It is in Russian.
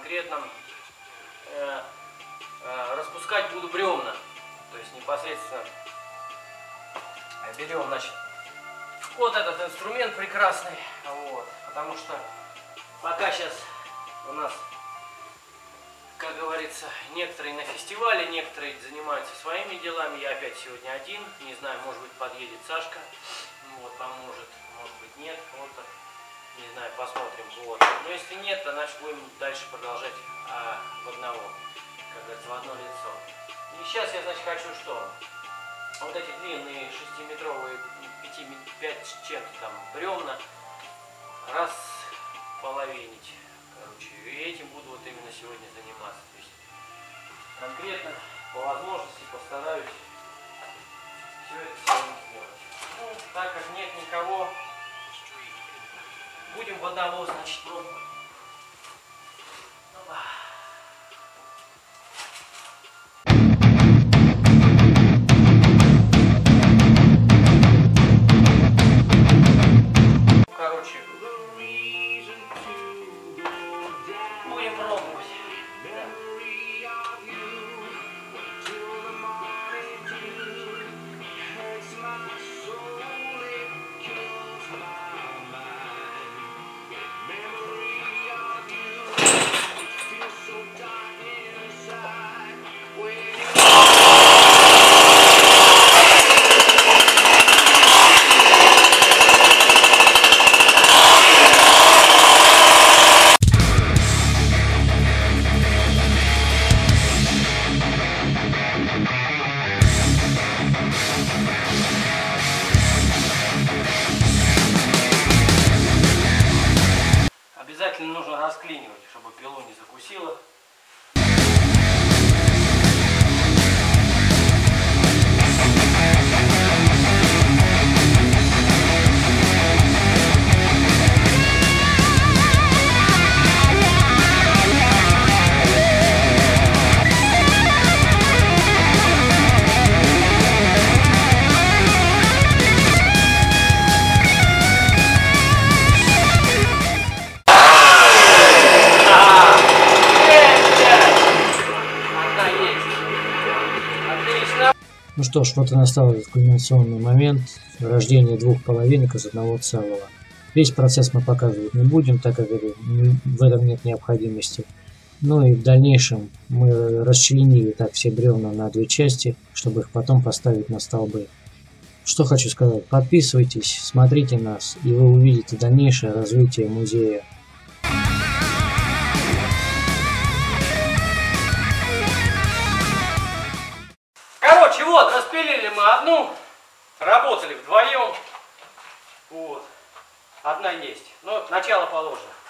конкретно распускать буду бревна. То есть непосредственно берем, значит, вот этот инструмент прекрасный. Вот, потому что пока сейчас у нас, как говорится, некоторые на фестивале, некоторые занимаются своими делами. Я опять сегодня один. Не знаю, может быть, подъедет Сашка. Вот, поможет. Может быть, нет. Вот, не знаю, посмотрим. Вот. Но если нет, то значит будем дальше продолжать в одного. Как говорится, в одно лицо. И сейчас я, значит, хочу что? Вот эти длинные 6-метровые, 5 чем-то там бревна располовинить. Короче, и этим буду вот именно сегодня заниматься. То есть конкретно, по возможности, постараюсь все это сегодня сделать. Ну, так как нет никого, будем в одного, значит, пробовать. Короче, будем пробовать. Обязательно нужно расклинивать, чтобы пилу не закусило. Ну что ж, вот и настал этот кульминационный момент рождения двух половинок из одного целого. Весь процесс мы показывать не будем, так как в этом нет необходимости. Ну и в дальнейшем мы расчленили так все бревна на две части, чтобы их потом поставить на столбы. Что хочу сказать, подписывайтесь, смотрите нас, и вы увидите дальнейшее развитие музея. Короче, вот, распилили мы одну, работали вдвоем. Вот. Одна есть. Но начало положено.